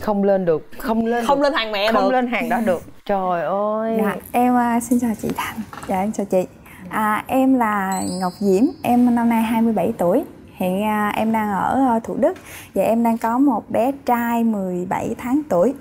không lên được, không lên hàng mẹ, không được, lên hàng đó được. Trời ơi. Dạ, em xin chào chị Thành. Dạ em chào chị. Em là Ngọc Diễm, em năm nay 27 tuổi. Hiện em đang ở Thủ Đức và em đang có một bé trai 17 tháng tuổi.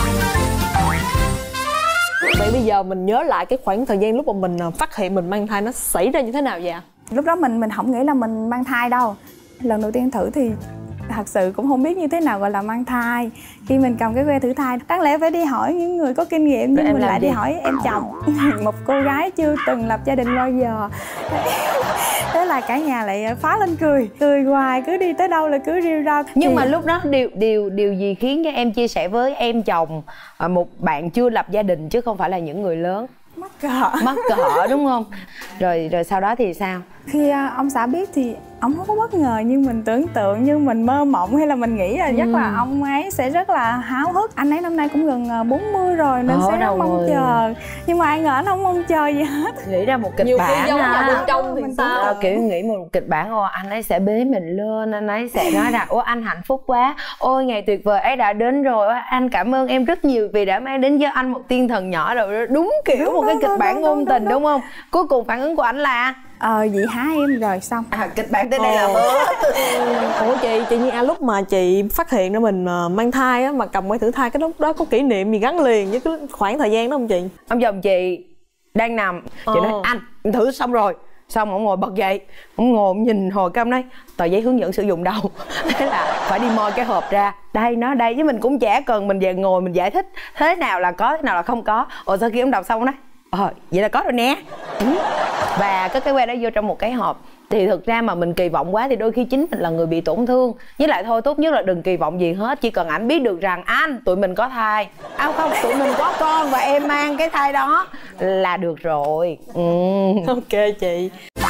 Vậy bây giờ mình nhớ lại cái khoảng thời gian lúc mà mình phát hiện mình mang thai nó xảy ra như thế nào vậy? Lúc đó mình không nghĩ là mình mang thai đâu. Lần đầu tiên thử thì thật sự cũng không biết như thế nào gọi là mang thai. Khi mình cầm cái que thử thai, đáng lẽ phải đi hỏi những người có kinh nghiệm, nhưng mình lại đi hỏi em chồng. Một cô gái chưa từng lập gia đình bao giờ. Thế là cả nhà lại phá lên cười hoài, cứ đi tới đâu là cứ rêu rao. Nhưng mà lúc đó điều gì khiến cho em chia sẻ với em chồng một bạn chưa lập gia đình chứ không phải là những người lớn? Mắc cỡ đúng không? Rồi sau đó thì sao? Khi ông xã biết thì ông không có bất ngờ như mình tưởng tượng, như mình mơ mộng hay là mình nghĩ là chắc là ông ấy sẽ rất là háo hức. Anh ấy năm nay cũng gần 40 rồi nên sẽ rất mong chờ. Nhưng mà ai ngờ anh không mong chờ gì hết. Nghĩ ra một kịch bản bên trong thì sao? Kiểu nghĩ một kịch bản, anh ấy sẽ bế mình lên, anh ấy sẽ nói rằng anh hạnh phúc quá, ôi ngày tuyệt vời ấy đã đến rồi, anh cảm ơn em rất nhiều vì đã mang đến cho anh một tiên thần nhỏ rồi. Đúng kiểu một cái kịch bản ngôn tình đúng không? Cuối cùng phản ứng của anh là vậy hả em, rồi xong. Kịch bản tới đây là Ủa chị Nhi, lúc mà chị phát hiện ra mình mang thai á, mà cầm que thử thai, cái lúc đó có kỷ niệm gì gắn liền với cái khoảng thời gian đó không chị? Ông chồng chị đang nằm, chị nói anh thử xong rồi, xong ông ngồi bật dậy, ông ngồi nhìn hồi cái ông nói tờ giấy hướng dẫn sử dụng đâu. Thế là phải đi moi cái hộp ra, đây nó đây, chứ mình cũng chả cần mình về ngồi mình giải thích thế nào là có, thế nào là không có. Sau khi ông đọc xong ông nói vậy là có rồi nè. Và cái que đó vô trong một cái hộp. Thì thực ra mà mình kỳ vọng quá thì đôi khi chính mình là người bị tổn thương. Với lại thôi, tốt nhất là đừng kỳ vọng gì hết. Chỉ cần ảnh biết được rằng tụi mình có thai, không, tụi mình có con và em mang cái thai đó là được rồi. Ok chị.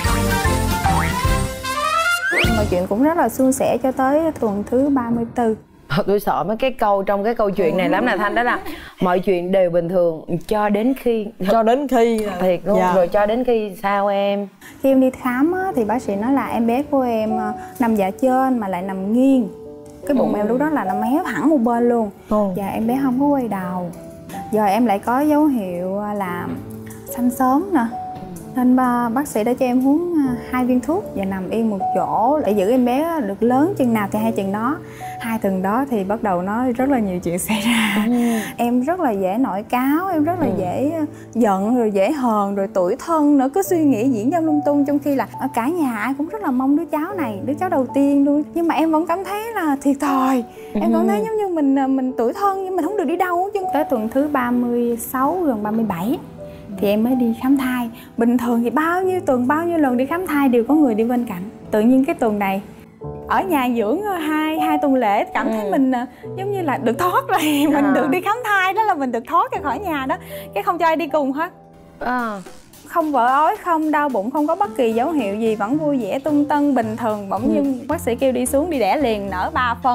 Mọi chuyện cũng rất là suôn sẻ cho tới tuần thứ 34. Tôi sợ mấy cái câu trong cái câu chuyện này lắm nè Thanh, đó là mọi chuyện đều bình thường cho đến khi thiệt luôn. Rồi cho đến khi sao em? Khi em đi khám á, thì bác sĩ nói là em bé của em nằm dạ trên mà lại nằm nghiêng. Cái bụng em lúc đó là nó méo hẳn một bên luôn. Và em bé không có quay đầu. Giờ em lại có dấu hiệu là sanh sớm nè, nên bác sĩ đã cho em uống 2 viên thuốc và nằm yên một chỗ để giữ em bé được lớn chừng nào thì hay chừng đó. 2 tuần đó thì bắt đầu nó rất là nhiều chuyện xảy ra. Em rất là dễ nổi cáu, em rất là dễ giận, rồi dễ hờn, rồi tủi thân nữa, cứ suy nghĩ diễn ra lung tung, trong khi là ở cả nhà ai cũng rất là mong đứa cháu này, đứa cháu đầu tiên luôn. Nhưng mà em vẫn cảm thấy là thiệt thòi. Em cảm thấy giống như mình tủi thân nhưng mình không được đi đâu chứ. Tới tuần thứ 36 gần 37 thì em mới đi khám thai. Bình thường thì bao nhiêu tuần, bao nhiêu lần đi khám thai đều có người đi bên cạnh. Tự nhiên cái tuần này ở nhà dưỡng hai tuần lễ, cảm thấy mình giống như là được thoát rồi. Mình được đi khám thai, đó là mình được thoát ra khỏi nhà đó. Cái không cho ai đi cùng hết. Không vỡ ói, không đau bụng, không có bất kỳ dấu hiệu gì, vẫn vui vẻ tung tăng bình thường. Bỗng nhiên bác sĩ kêu đi xuống đi đẻ liền, nở 3 phân.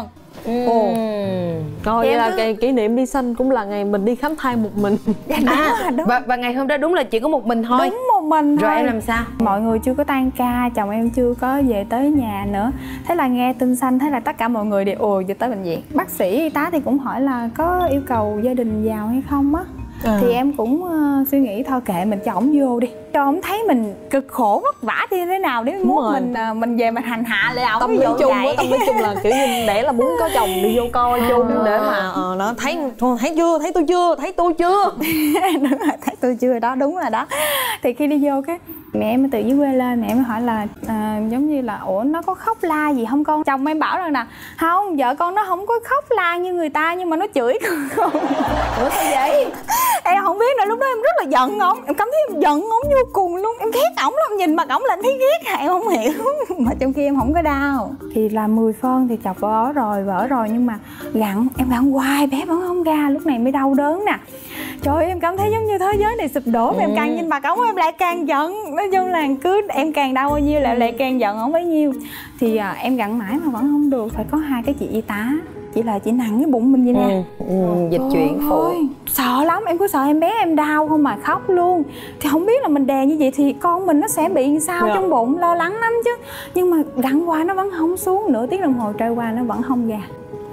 Rồi vậy là kỷ niệm đi sanh cũng là ngày mình đi khám thai một mình. Đúng. Và ngày hôm đó đúng là chỉ có một mình thôi. Đúng một mình thôi. Rồi em làm sao? Mọi người chưa có tan ca, chồng em chưa có về tới nhà nữa. Thế là nghe tin sanh, thế là tất cả mọi người đều ùa về tới bệnh viện. Bác sĩ y tá thì cũng hỏi là có yêu cầu gia đình vào hay không á. Thì em cũng suy nghĩ thôi kệ, mình cho ổng vô đi, cho ổng thấy mình cực khổ vất vả như thế nào để mốt mình về mình hành hạ lại ổng. Tâm lý chung là kiểu như để là muốn có chồng đi vô coi chung để mà nó thấy tôi chưa đúng rồi, thấy tôi chưa đó, đúng rồi đó. Thì khi đi vô cái mẹ em từ dưới quê lên, mẹ em hỏi là giống như là ủa nó có khóc la gì không con? Chồng em bảo rằng là không, vợ con nó không có khóc la như người ta nhưng mà nó chửi con. Ủa sao vậy? Em không biết nữa, lúc đó em rất là giận ổng, em cảm thấy em giận ổng vô cùng luôn, em ghét ổng lắm, nhìn mặt ổng là em thấy ghét, em không hiểu. Mà trong khi em không có đau. Thì là 10 phân thì chọc vỡ rồi nhưng mà em gặn hoài bé vẫn không ra, lúc này mới đau đớn nè. Trời ơi, em cảm thấy giống như thế giới này sụp đổ. Em càng nhìn mặt ổng em lại càng giận. Nói chung là cứ em càng đau bao nhiêu lại càng giận ổng bấy nhiêu. Thì em gặn mãi mà vẫn không được, phải có 2 cái chị y tá. Chỉ là chị nặng cái bụng mình vậy nè. Dịch chuyển phụ. Sợ lắm, em cứ sợ em bé em đau không mà khóc luôn. Thì không biết là mình đè như vậy thì con mình nó sẽ bị sao trong bụng, lo lắng lắm chứ. Nhưng mà gặn qua nó vẫn không xuống, nửa tiếng đồng hồ trôi qua nó vẫn không ra.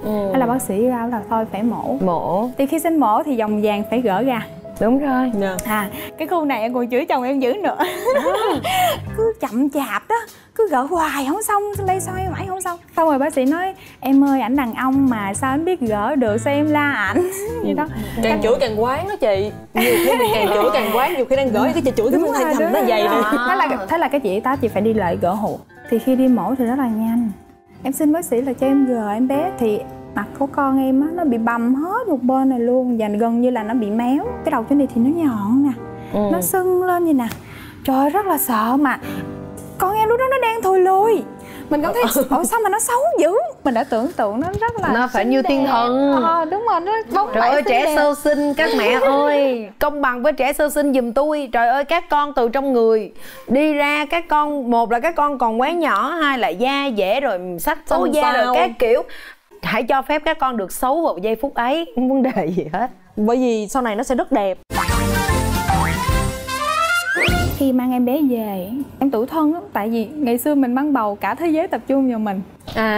Hay là bác sĩ bảo là thôi phải mổ. Thì khi sinh mổ thì vòng vàng phải gỡ ra. Đúng rồi. Cái khu này em còn chửi chồng em dữ nữa. Cứ chậm chạp đó, cứ gỡ hoài không xong, lay xoay mãi không xong. Xong rồi bác sĩ nói em ơi, ảnh đàn ông mà sao anh biết gỡ được, sao em la ảnh vậy đó. Càng chửi càng quán đó chị. Nhiều khi mình càng chửi càng quán, nhiều khi đang gỡ cái chị chửi cái mình thay thầm nó dày này. Thế là cái chị tá chị phải đi lại gỡ hộ. Thì khi đi mổ thì rất là nhanh. Em xin bác sĩ là cho em gỡ em bé, thì mặt của con em á, nó bị bầm hết một bên này luôn, và gần như là nó bị méo. Cái đầu trên này thì nó nhọn nè, nó sưng lên vậy nè. Trời ơi, rất là sợ. Mà con em lúc đó nó đang thùi lùi, mình cảm thấy sao mà nó xấu dữ. Mình đã tưởng tượng nó rất là nó phải như thiên thần. Đúng rồi, nó bóng trời ơi, trẻ sơ sinh các mẹ ơi, công bằng với trẻ sơ sinh giùm tôi. Trời ơi, các con từ trong người đi ra, các con, một là các con còn quá nhỏ, hai là da dẻ rồi sách xấu da rồi các kiểu. Hãy cho phép các con được xấu vào giây phút ấy, không vấn đề gì hết, bởi vì sau này nó sẽ rất đẹp. Khi mang em bé về em tủi thân lắm, tại vì ngày xưa mình mang bầu cả thế giới tập trung vào mình.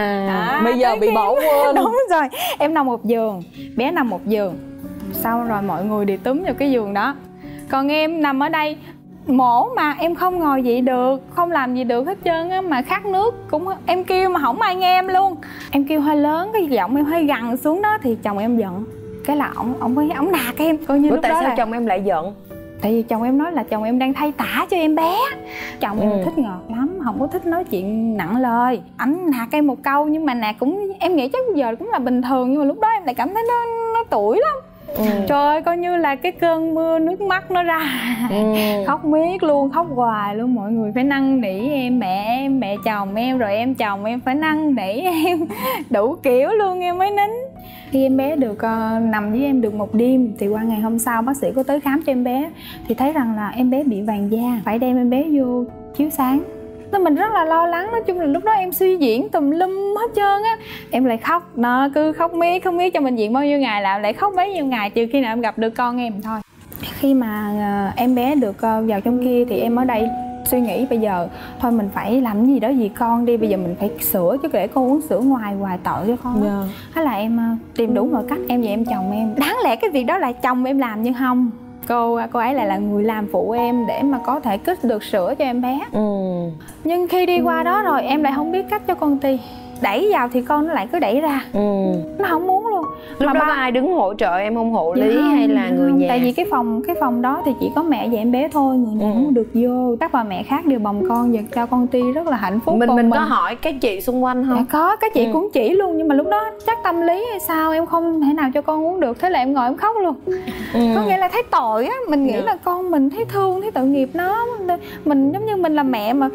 Bây giờ bị bỏ quên. Đúng rồi, em nằm một giường, bé nằm một giường, xong rồi mọi người đều túm vào cái giường đó, còn em nằm ở đây. Mổ mà em không ngồi dậy được, không làm gì được hết trơn á, mà khát nước cũng em kêu mà không ai nghe em luôn. Em kêu hơi lớn, cái giọng em hơi gằn xuống đó thì chồng em giận. Cái là ổng nạt em, coi như lúc tại đó sao là... chồng em lại giận? Tại vì chồng em nói là chồng em đang thay tả cho em bé. Chồng em thích ngọt lắm, không có thích nói chuyện nặng lời. Ảnh nạt em một câu nhưng mà nạt cũng, em nghĩ chắc giờ cũng là bình thường, nhưng mà lúc đó em lại cảm thấy nó tủi lắm. Trời ơi, coi như là cái cơn mưa nước mắt nó ra. Khóc miết luôn, khóc hoài luôn. Mọi người phải năn nỉ em, mẹ chồng em, rồi em chồng em phải năn nỉ em đủ kiểu luôn em mới nín. Khi em bé được nằm với em được một đêm thì qua ngày hôm sau bác sĩ có tới khám cho em bé, thì thấy rằng là em bé bị vàng da, phải đem em bé vô chiếu sáng. Nên mình rất là lo lắng. Nói chung là lúc đó em suy diễn tùm lum hết trơn á. Em lại khóc, nó cứ khóc miết trong bệnh viện bao nhiêu ngày là lại khóc bấy nhiêu ngày, trừ khi nào em gặp được con em thôi. Khi mà em bé được vào trong kia thì em ở đây suy nghĩ bây giờ thôi mình phải làm gì đó vì con đi, bây giờ mình phải sữa chứ để con uống sữa ngoài hoài tội cho con. Thế là em tìm đủ mọi cách, em và em chồng em. Đáng lẽ cái việc đó là chồng em làm nhưng không, cô ấy lại là người làm phụ em để mà có thể kích được sữa cho em bé. Nhưng khi đi qua đó rồi em lại không biết cách cho con ti. Đẩy vào thì con nó lại cứ đẩy ra. Nó không muốn luôn. Lúc đó có ai đứng hỗ trợ em không? Hộ lý hay là người nhà? Tại vì cái phòng đó thì chỉ có mẹ và em bé thôi, người nhà không được vô. Các bà mẹ khác đều bồng con và cho con ti rất là hạnh phúc. Mình có hỏi các chị xung quanh không? Có, các chị cũng chỉ luôn, nhưng mà lúc đó chắc tâm lý hay sao em không thể nào cho con uống được. Thế là em ngồi em khóc luôn. Có nghĩa là thấy tội á, mình nghĩ là con mình thấy thương, thấy tội nghiệp nó. Mình giống như mình là mẹ mà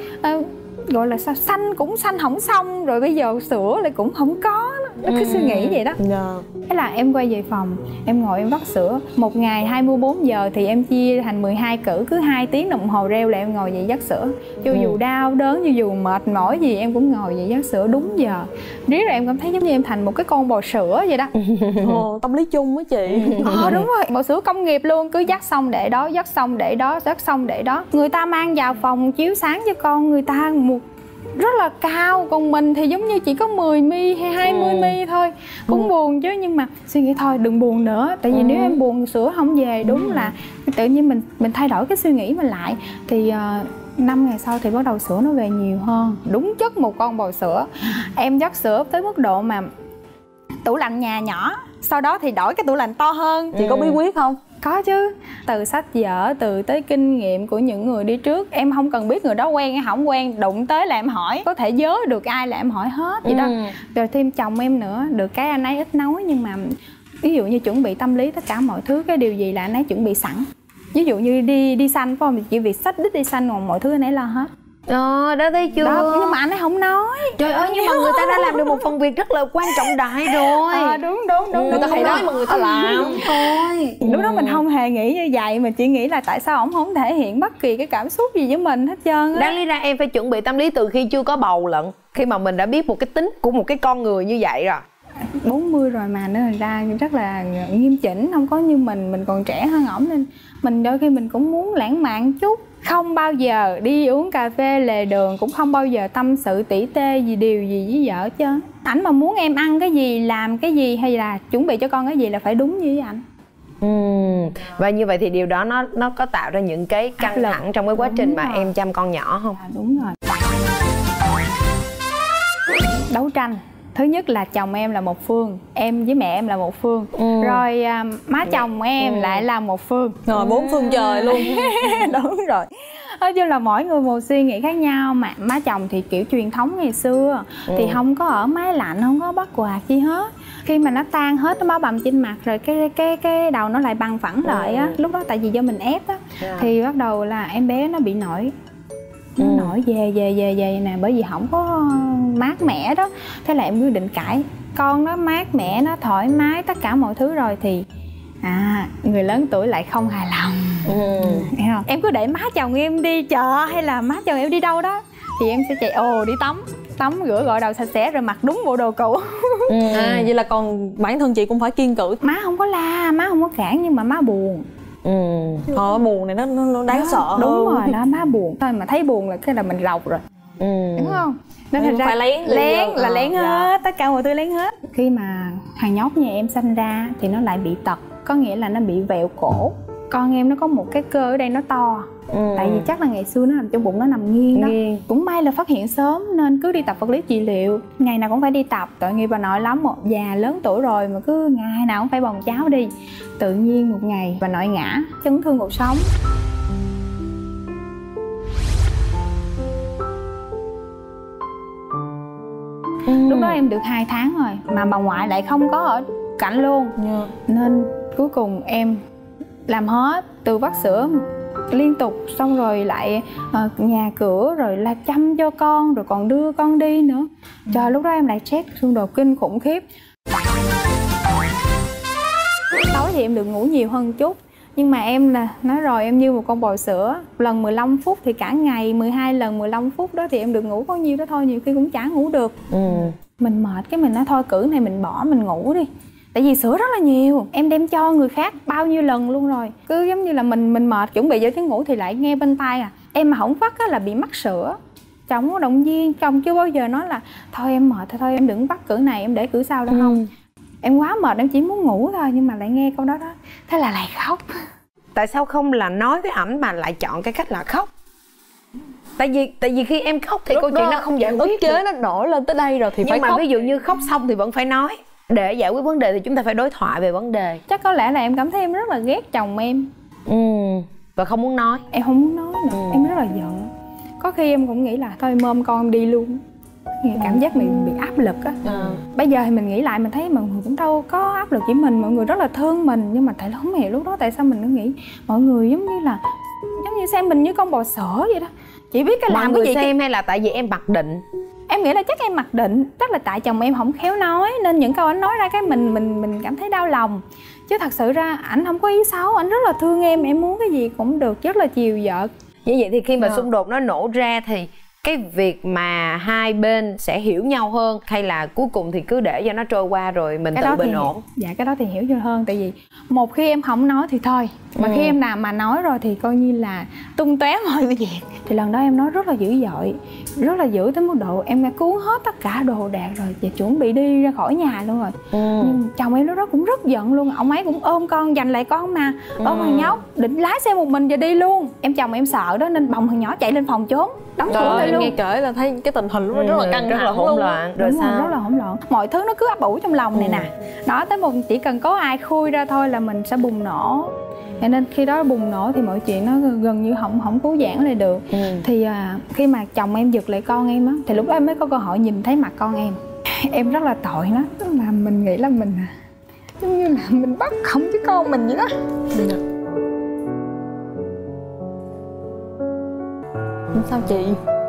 gọi là sao, sanh cũng sanh không xong rồi bây giờ sữa lại cũng không có. Nó cứ suy nghĩ vậy đó. Thế là em quay về phòng, em ngồi em vắt sữa. Một ngày 24 giờ thì em chia thành 12 cử, cứ 2 tiếng đồng hồ reo là em ngồi dậy vắt sữa. Cho dù đau đớn, cho dù mệt mỏi gì em cũng ngồi dậy vắt sữa đúng giờ. Riết rồi em cảm thấy giống như em thành một cái con bò sữa vậy đó. Tâm lý chung á chị. Đúng rồi, bò sữa công nghiệp luôn. Cứ dắt xong để đó, dắt xong để đó, dắt xong để đó. Người ta mang vào phòng chiếu sáng cho con, người ta một rất là cao, còn mình thì giống như chỉ có 10 mi hay 20 mi thôi. Cũng buồn chứ, nhưng mà suy nghĩ thôi đừng buồn nữa, tại vì nếu em buồn sữa không về, đúng là tự nhiên mình thay đổi cái suy nghĩ mình lại. Thì 5 ngày sau thì bắt đầu sữa nó về nhiều hơn, đúng chất một con bò sữa. Em dắt sữa tới mức độ mà tủ lạnh nhà nhỏ, sau đó thì đổi cái tủ lạnh to hơn. Chị có bí quyết không? Có chứ, từ sách vở, từ tới kinh nghiệm của những người đi trước. Em không cần biết người đó quen hay không quen, đụng tới là em hỏi, có thể nhớ được ai là em hỏi hết vậy đó. Rồi thêm chồng em nữa, được cái anh ấy ít nói, nhưng mà ví dụ như chuẩn bị tâm lý tất cả mọi thứ, cái điều gì là anh ấy chuẩn bị sẵn. Ví dụ như đi sanh phải không, chỉ việc xách đít đi sanh, còn mọi thứ anh ấy lo hết. Đó thấy chưa? Đó, nhưng mà anh ấy không nói. Trời ơi, nhưng mà người ta đã làm được một phần việc rất là quan trọng đại rồi. Đúng. Người ta không nói mà người ta làm thôi. Lúc đó mình không hề nghĩ như vậy, mình chỉ nghĩ là tại sao ổng không thể hiện bất kỳ cái cảm xúc gì với mình hết trơn á. Đáng lý ra em phải chuẩn bị tâm lý từ khi chưa có bầu lận, khi mà mình đã biết một cái tính của một cái con người như vậy rồi. 40 rồi mà nên ra rất là nghiêm chỉnh, không có như mình còn trẻ hơn ổng, nên mình đôi khi mình cũng muốn lãng mạn chút. không bao giờ đi uống cà phê lề đường, cũng không bao giờ tâm sự tỉ tê gì điều gì với vợ chứ. Ảnh mà muốn em ăn cái gì, làm cái gì hay là chuẩn bị cho con cái gì là phải đúng như với ảnh. Và như vậy thì điều đó nó có tạo ra những cái căng thẳng trong cái quá trình mà em chăm con nhỏ không? Đúng rồi. Đấu tranh. Thứ nhất là chồng em là một phương, em với mẹ em là một phương, rồi má chồng em lại là một phương. Rồi 4 phương trời luôn. Đúng rồi. Nói chung là mỗi người một suy nghĩ khác nhau. Mà má chồng thì kiểu truyền thống ngày xưa thì không có ở máy lạnh, không có bắt quạt gì hết. Khi mà nó tan hết, nó máu bầm trên mặt rồi cái đầu nó lại bằng phẳng lại á. Lúc đó tại vì do mình ép á, thì bắt đầu là em bé nó bị nổi. Nó nổi về nè, bởi vì không có mát mẻ đó. Thế là em quyết định cãi. Con nó mát mẻ, nó thoải mái tất cả mọi thứ rồi thì người lớn tuổi lại không hài lòng. Hiểu không? Em cứ để má chồng em đi chợ hay là má chồng em đi đâu đó thì em sẽ chạy đi tắm rửa gội đầu sạch sẽ rồi mặc đúng bộ đồ cũ. Vậy là còn bản thân chị cũng phải kiêng cữ. Má không có la, má không có cản, nhưng mà má buồn. Buồn này nó đáng sợ. Đúng rồi đó, má buồn thôi mà thấy buồn là cái là mình rầu rồi. Đúng không? Nên thành ra phải lén hết, tất cả mọi thứ lén hết. Khi mà thằng nhóc nhà em sinh ra thì nó lại bị tật, có nghĩa là nó bị vẹo cổ. Con em nó có một cái cơ ở đây nó to. Tại vì chắc là ngày xưa nó nằm trong bụng, nó nằm nghiêng đó. Cũng may là phát hiện sớm nên cứ đi tập vật lý trị liệu. Ngày nào cũng phải đi tập, tội nghiệp bà nội lắm. Một già lớn tuổi rồi mà cứ ngày nào cũng phải bồng cháu đi. Tự nhiên một ngày bà nội ngã, chấn thương cột sống. Lúc đó em được 2 tháng rồi mà bà ngoại lại không có ở cạnh luôn. Nên cuối cùng em làm hết, từ vắt sữa liên tục, xong rồi lại nhà cửa, rồi là chăm cho con, rồi còn đưa con đi nữa. Trời, lúc đó em lại stress xung đột kinh khủng khiếp. Tối thì em được ngủ nhiều hơn chút, nhưng mà em là nói rồi, em như một con bò sữa. Lần 15 phút thì cả ngày 12 lần 15 phút đó thì em được ngủ có nhiêu đó thôi, nhiều khi cũng chả ngủ được. Mình mệt cái mình nói thôi cữ này mình bỏ mình ngủ đi. Tại vì sữa rất là nhiều, em đem cho người khác bao nhiêu lần luôn rồi. Cứ giống như là mình mệt chuẩn bị cho tiếng ngủ thì lại nghe bên tai em mà không vắt là bị mắc sữa. Chồng có động viên, chồng chưa bao giờ nói là thôi em mệt thôi em đừng vắt cữ này em để cữ sau đó không. Em quá mệt em chỉ muốn ngủ thôi, nhưng mà lại nghe câu đó đó, thế là lại khóc. Tại sao không là nói với ảnh mà lại chọn cái cách là khóc? Tại vì khi em khóc thì câu chuyện nó không giải quyết ức chế nó nổi lên tới đây rồi thì phải khóc. Nhưng mà ví dụ như khóc xong thì vẫn phải nói. Để giải quyết vấn đề thì chúng ta phải đối thoại về vấn đề. Chắc có lẽ là em cảm thấy em rất là ghét chồng em. Và không muốn nói. Em không muốn nói nữa, em rất là giận. Có khi em cũng nghĩ là thôi mơm con em đi luôn. Cảm giác mình bị áp lực á. Bây giờ thì mình nghĩ lại mình thấy mọi người cũng đâu có áp lực với mình, mọi người rất là thương mình. Nhưng mà tại là không hiểu lúc đó tại sao mình cứ nghĩ mọi người giống như xem mình như con bò sữa vậy đó. Chỉ biết cái làm cái gì xem hay là tại vì em mặc định? Em nghĩ là chắc em mặc định, chắc là tại chồng em không khéo nói nên những câu anh nói ra cái mình cảm thấy đau lòng. Chứ thật sự ra ảnh không có ý xấu, ảnh rất là thương em muốn cái gì cũng được, rất là chiều vợ. Như vậy thì khi mà xung đột nó nổ ra thì cái việc mà hai bên sẽ hiểu nhau hơn, hay là cuối cùng thì cứ để cho nó trôi qua rồi mình tự bình ổn? Dạ cái đó thì hiểu cho hơn. Tại vì một khi em không nói thì thôi, mà khi em nào mà nói rồi thì coi như là tung tóe mọi việc. Thì lần đó em nói rất là dữ dội, rất là dữ tới mức độ em đã cuốn hết tất cả đồ đạc rồi và chuẩn bị đi ra khỏi nhà luôn rồi. Nhưng chồng em lúc đó cũng rất giận luôn, ông ấy cũng ôm con, giành lại con mà, ôm thằng nhóc định lái xe một mình và đi luôn. Chồng em sợ đó nên bồng thằng nhỏ chạy lên phòng trốn, đóng cửa lại luôn. Nghe kể là thấy cái tình hình lúc đó rất là căng thẳng, rất là hỗn loạn. Rồi sao? Rất là hỗn loạn, mọi thứ nó cứ ấp ủ trong lòng này nè. Đó, tới một chỉ cần có ai khui ra thôi là mình sẽ bùng nổ. Cho nên khi đó bùng nổ thì mọi chuyện nó gần như không cứu vãn lại được. Thì khi mà chồng em giật lại con em á, thì lúc đó em mới có cơ hội nhìn thấy mặt con em. Em rất là tội nó, tức là mình nghĩ là mình giống như là mình bắt không với con mình vậy đó. Sao chị?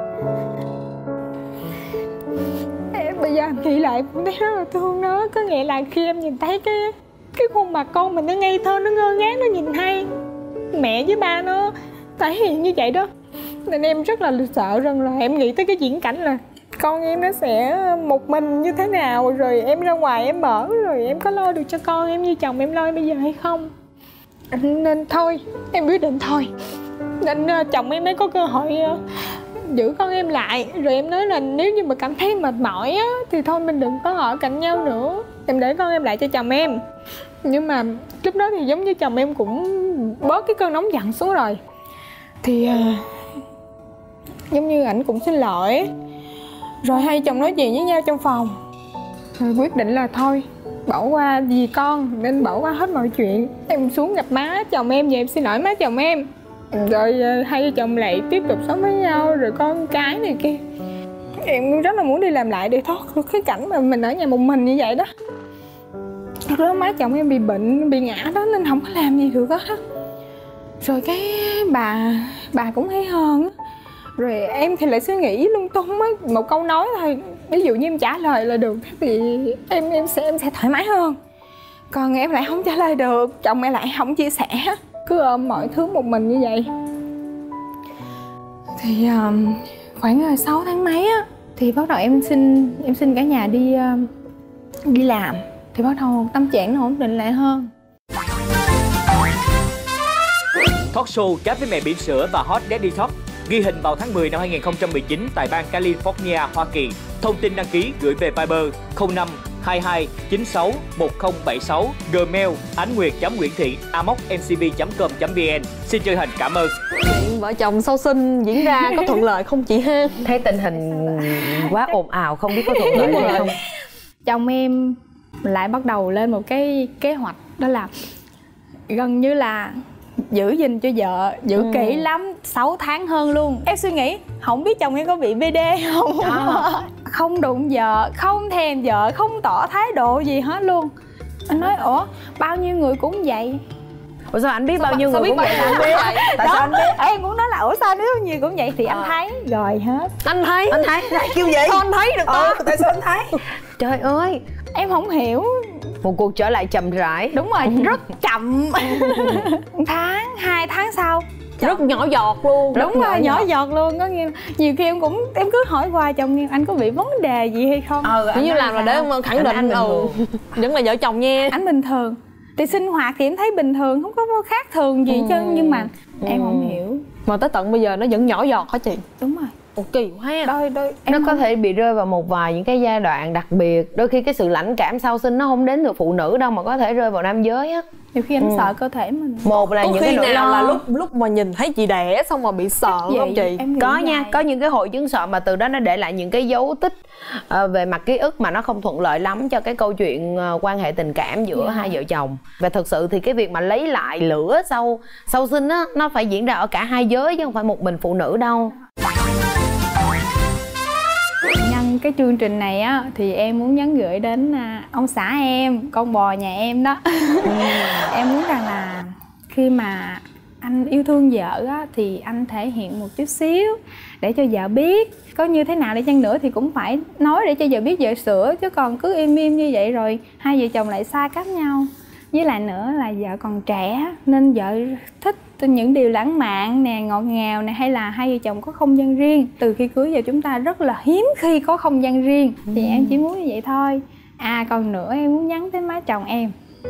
Bây giờ em nghĩ lại em cũng thấy rất là thương nó. Có nghĩa là khi em nhìn thấy cái khuôn mặt con mình nó ngây thơ, nó ngơ ngác, nó nhìn hay, mẹ với ba nó thể hiện như vậy đó, nên em rất là sợ rằng là em nghĩ tới cái diễn cảnh là con em nó sẽ một mình như thế nào, rồi em ra ngoài em ở, rồi em có lo được cho con em như chồng em lo bây giờ hay không. Nên thôi em quyết định thôi, Nên chồng em mới có cơ hội giữ con em lại. Rồi em nói là nếu như mà cảm thấy mệt mỏi á thì thôi mình đừng có ở cạnh nhau nữa, em để con em lại cho chồng em. Nhưng mà lúc đó thì giống như chồng em cũng bớt cái cơn nóng giận xuống rồi. Thì giống như ảnh cũng xin lỗi. Rồi hai chồng nói chuyện với nhau trong phòng, rồi quyết định là thôi bỏ qua vì con nên bỏ qua hết mọi chuyện. Em xuống gặp má chồng em và em xin lỗi má chồng em. Rồi hai vợ chồng lại tiếp tục sống với nhau, rồi con cái này kia. Em rất là muốn đi làm lại để thoát cái cảnh mà mình ở nhà một mình như vậy đó. Lúc đó má chồng em bị bệnh, bị ngã đó nên không có làm gì được hết á. Rồi cái bà cũng thấy hơn á. Rồi em thì lại suy nghĩ lung tung á, một câu nói thôi, ví dụ như em trả lời là được thì em sẽ thoải mái hơn. Còn em lại không trả lời được, chồng em lại không chia sẻ, cứ ôm mọi thứ một mình như vậy. Thì khoảng 6 tháng mấy á thì bắt đầu em xin cả nhà đi làm. Thì bắt đầu tâm trạng nó ổn định lại hơn. Talk show Chat với mẹ bỉm sữa và Hot Daddy Talk ghi hình vào tháng 10 năm 2019 tại bang California, Hoa Kỳ. Thông tin đăng ký gửi về Viber 05 22 96 1076, Gmail anhnguyệt.nguyễn thị@mocmcv.com.vn. Xin chân thành cảm ơn. Chuyện vợ chồng sau sinh diễn ra có thuận lợi không chị ha? Thấy tình hình quá ồn ào, không biết có thuận lợi hay không. Chồng em lại bắt đầu lên một cái kế hoạch, đó là gần như là giữ gìn cho vợ, giữ kỹ lắm, 6 tháng hơn luôn. Em suy nghĩ không biết chồng em có bị BD không. Không đụng vợ, không thèm vợ, không tỏ thái độ gì hết luôn. Anh nói ủa bao nhiêu người cũng vậy. Ủa sao anh biết bao nhiêu người cũng vậy? Tại sao anh biết? Em cũng nói là ủa sao nếu nhiều cũng vậy thì anh thấy rồi hết. Anh thấy lại kêu vậy? Sao anh thấy được ta? Tại sao anh thấy? Trời ơi, em không hiểu. Một cuộc trở lại chậm rãi. Đúng rồi, rất chậm. 2 tháng sau rất nhỏ giọt luôn. Đúng rồi, nhỏ giọt luôn. Có nghĩa nhiều khi em cứ hỏi hoài chồng em anh có bị vấn đề gì hay không. Kiểu như làm là để em khẳng định vẫn là vợ chồng nha. Anh bình thường thì sinh hoạt thì em thấy bình thường, không có khác thường gì chứ. Nhưng mà em không hiểu. Mà tới tận bây giờ nó vẫn nhỏ giọt hả chị? Đúng rồi. Ồ, kỳ quá ha. Nó có thể bị rơi vào một vài những cái giai đoạn đặc biệt. Đôi khi cái sự lãnh cảm sau sinh nó không đến từ phụ nữ đâu, mà có thể rơi vào nam giới á. Nhiều khi anh sợ cơ thể mình. Một là những cái nỗi lo lo là lúc mà nhìn thấy chị đẻ xong rồi bị sợ không chị? Có nha, có những cái hội chứng sợ mà từ đó nó để lại những cái dấu tích về mặt ký ức mà nó không thuận lợi lắm cho cái câu chuyện quan hệ tình cảm giữa hai vợ chồng. Và thực sự thì cái việc mà lấy lại lửa sau sinh á, nó phải diễn ra ở cả hai giới chứ không phải một mình phụ nữ đâu. Nhân cái chương trình này á thì em muốn nhắn gửi đến ông xã em, con bò nhà em đó. Em muốn rằng là khi mà anh yêu thương vợ á thì anh thể hiện một chút xíu để cho vợ biết. Có như thế nào đi chăng nữa thì cũng phải nói để cho vợ biết vợ sửa, chứ còn cứ im như vậy rồi hai vợ chồng lại xa cách nhau. Với lại nữa là vợ còn trẻ nên vợ thích những điều lãng mạn nè, ngọt ngào nè, hay là hai vợ chồng có không gian riêng. Từ khi cưới giờ chúng ta rất là hiếm khi có không gian riêng. Thì em chỉ muốn như vậy thôi. Còn nữa em muốn nhắn tới má chồng em,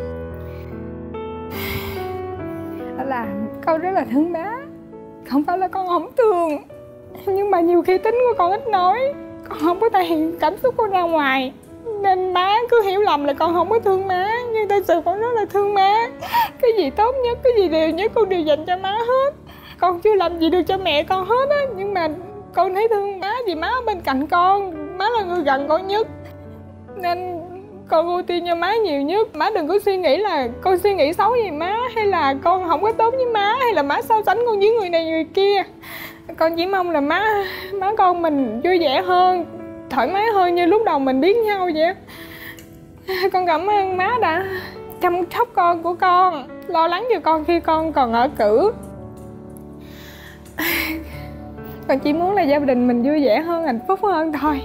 đó là con rất là thương má. Không phải là con không thương, nhưng mà nhiều khi tính của con ít nói, con không có thể hiện cảm xúc của ra ngoài, nên má cứ hiểu lầm là con không có thương má. Nhưng thật sự con rất là thương má. Cái gì tốt nhất, cái gì đều nhất con đều dành cho má hết. Con chưa làm gì được cho mẹ con hết á, nhưng mà con thấy thương má vì má ở bên cạnh con. Má là người gần con nhất, nên con ưu tiên cho má nhiều nhất. Má đừng có suy nghĩ là con suy nghĩ xấu về má, hay là con không có tốt với má, hay là má so sánh con với người này người kia. Con chỉ mong là má con mình vui vẻ hơn, thoải mái hơn như lúc đầu mình biết nhau vậy. Con cảm ơn má đã chăm sóc con của con, lo lắng cho con khi con còn ở cữ. Con chỉ muốn là gia đình mình vui vẻ hơn, hạnh phúc hơn thôi.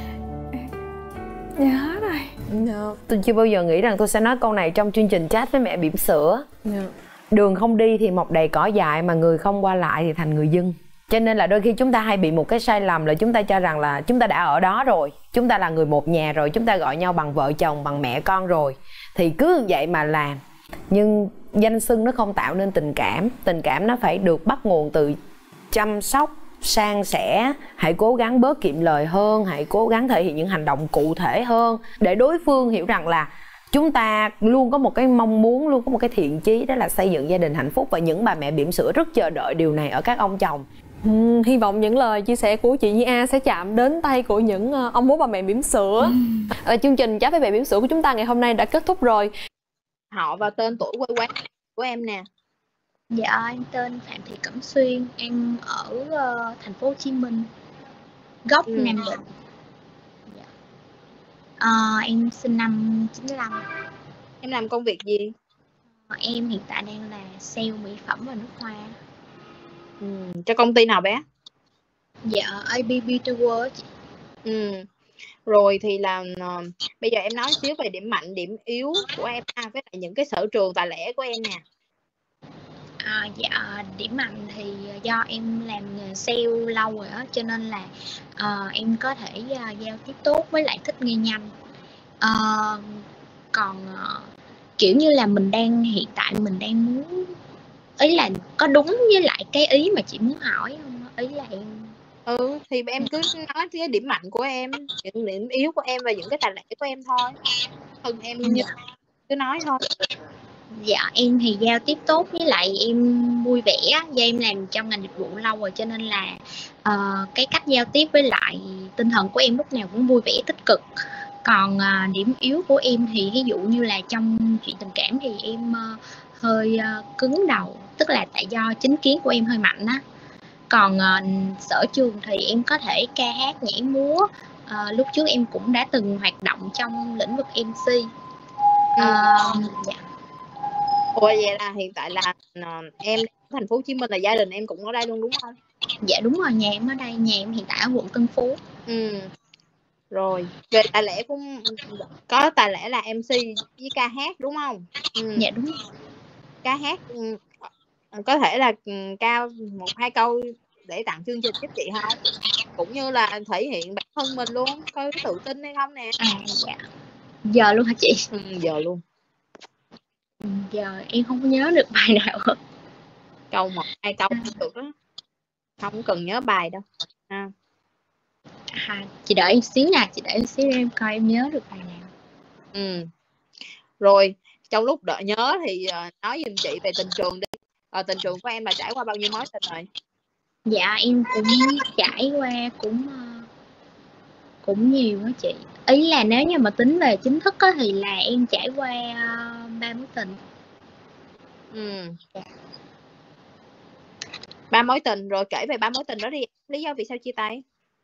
Dạ hết rồi. Tôi chưa bao giờ nghĩ rằng tôi sẽ nói câu này trong chương trình Chat với mẹ bỉm sữa. Đường không đi thì mọc đầy cỏ dại, mà người không qua lại thì thành người dưng. Cho nên là đôi khi chúng ta hay bị một cái sai lầm là chúng ta cho rằng là chúng ta đã ở đó rồi, chúng ta là người một nhà rồi, chúng ta gọi nhau bằng vợ chồng, bằng mẹ con rồi, thì cứ vậy mà làm. Nhưng danh xưng nó không tạo nên tình cảm. Tình cảm nó phải được bắt nguồn từ chăm sóc, san sẻ, hãy cố gắng bớt kiệm lời hơn, hãy cố gắng thể hiện những hành động cụ thể hơn để đối phương hiểu rằng là chúng ta luôn có một cái mong muốn, luôn có một cái thiện chí, đó là xây dựng gia đình hạnh phúc. Và những bà mẹ bỉm sữa rất chờ đợi điều này ở các ông chồng. Hy vọng những lời chia sẻ của chị Nhi A sẽ chạm đến tay của những ông bố bà mẹ bỉm sữa. Chương trình Trái với mẹ bỉm sữa của chúng ta ngày hôm nay đã kết thúc rồi. Họ và tên tuổi quê quán của em nè. Dạ, em tên Phạm Thị Cẩm Xuyên, em ở thành phố Hồ Chí Minh, gốc Nam Định. Dạ. Em sinh năm 95. Em làm công việc gì? Em hiện tại đang là sale mỹ phẩm và nước hoa. Cho công ty nào bé? Dạ, AB Beauty World chị. Rồi thì là bây giờ em nói xíu về điểm mạnh, điểm yếu của em với lại những cái sở trường tài lẻ của em nè. Dạ, điểm mạnh thì do em làm nghề sale lâu rồi á, cho nên là em có thể giao tiếp tốt với lại thích nghe nhanh. Còn kiểu như là hiện tại mình đang muốn, ý là có đúng với lại cái ý mà chị muốn hỏi không? Ý là em thì em cứ nói cái điểm mạnh của em, những điểm yếu của em và những cái tài lẻ của em thôi. Em cứ nói thôi. Dạ, em thì giao tiếp tốt với lại em vui vẻ, do em làm trong ngành dịch vụ lâu rồi, cho nên là cái cách giao tiếp với lại tinh thần của em lúc nào cũng vui vẻ tích cực. Còn điểm yếu của em thì ví dụ như là trong chuyện tình cảm thì em hơi cứng đầu, tức là tại do chính kiến của em hơi mạnh á. Còn sở trường thì em có thể ca hát, nhảy múa. Lúc trước em cũng đã từng hoạt động trong lĩnh vực MC. Dạ. Ủa vậy là hiện tại là em ở thành phố Hồ Chí Minh, là gia đình em cũng ở đây luôn đúng không? Dạ đúng rồi, nhà em ở đây, nhà em hiện tại ở quận Tân Phú. Rồi về tài lẻ cũng có tài lẻ là MC với ca hát đúng không? Dạ đúng rồi. Ca hát có thể là cao 1-2 câu để tặng chương trình giúp chị không? Cũng như là thể hiện bản thân mình luôn, coi có tự tin hay không nè. Dạ. Giờ luôn hả chị? Giờ luôn. Giờ em không có nhớ được bài nào. Câu 1-2 câu cũng được đó. Không cần nhớ bài đâu. Chị đợi em xíu nè, chị đợi em xíu em coi em nhớ được bài nào. Rồi trong lúc đợi nhớ thì nói giùm chị về tình trường đi. Tình trường của em là trải qua bao nhiêu mối tình rồi? Dạ em cũng trải qua cũng nhiều đó chị. Ý là nếu như mà tính về chính thức á, thì là em trải qua 3 mối tình. 3 mối tình, rồi kể về 3 mối tình đó đi. Lý do vì sao chia tay?